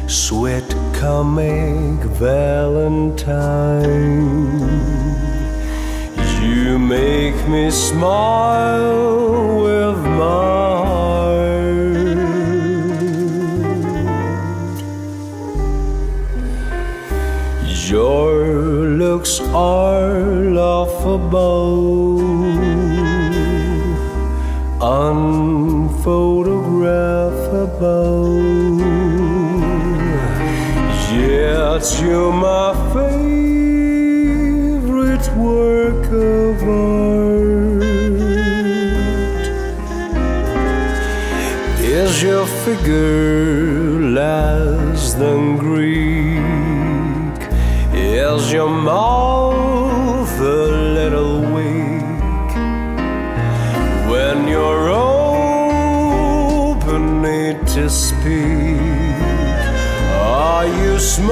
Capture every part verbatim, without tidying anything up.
sweet comic Valentine. You make me smile with my heart. Your looks are laughable, unphotographable. Yet you're my favorite work of art. Is your figure less than Greek? Is your mouth a little weak? When you're opening to speak, are you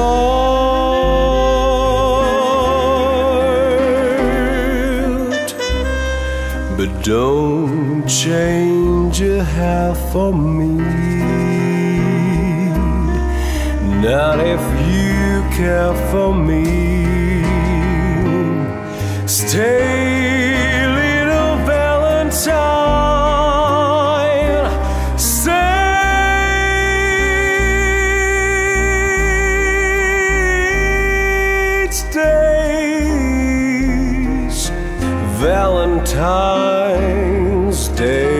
smart? But don't change a half for me, not if you care for me. Stay, little Valentine, stay. Today's Valentine's Day.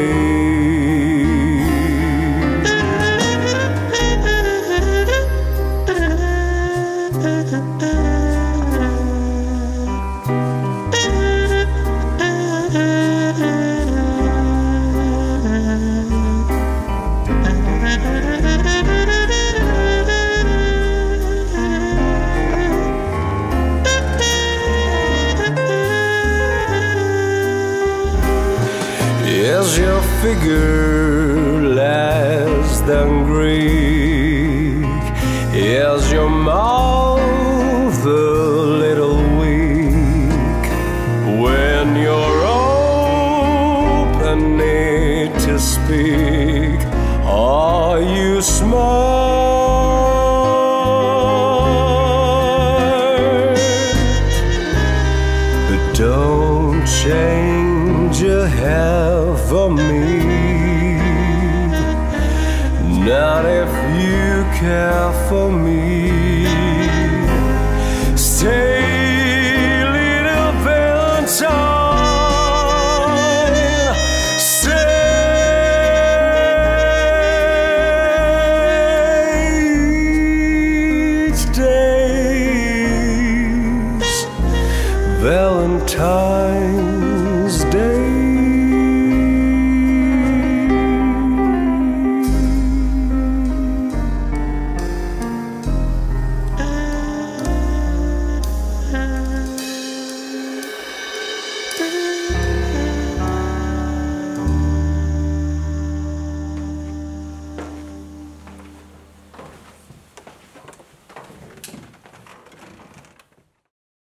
Is your figure less than Greek? Is your mouth a little weak? When you're opening to speak, are you smart? But don't change your hair for me, not if you care for me. Stay, little Valentine, stay. Today's Valentine.